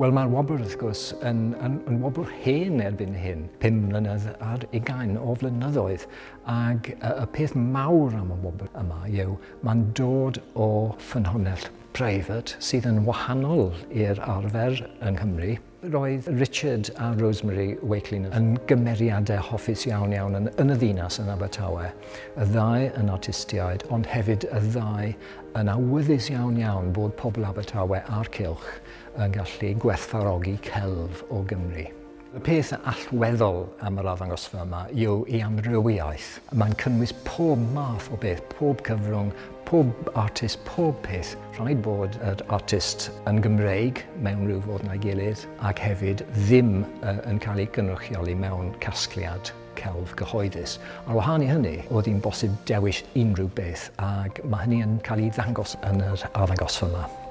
Wel, mae'r Wobr, wrth gwrs, yn Wobr hen erbyn hyn, 5 mlynedd ar 20 o flynyddoedd. Ac y peth mawr am y Wobr yma yw, mae'n dod o ffynhonnell private sydd yn wahanol i'r arfer yng Nghymru. Roedd Richard a Rosemary Wakelin yn gymeriadau hoffus iawn yn y ddinas yn Abertawe. Y ddau yn artistiaid, ond hefyd y ddau yn awyddus iawn bod pobl Abertawe a'r cylch yn gallu gwerthfawrogi celf o Gymru. Y peth allweddol am yr arddangosfa yma yw ei amrywiaeth. Mae'n cynnwys pob math o beth, pob cyfrwng, pob artist, pob peth. Rhaid bod yr artist yn Gymreig mewn rhyw fod na'i gilydd ac hefyd ddim yn cael ei gynrychioli mewn casgliad celf gyhoeddus. Ar wahân i hynny, oedd hi'n bosib dewis unrhyw beth ac mae hynny yn cael ei ddangos yn yr arddangosfa yma.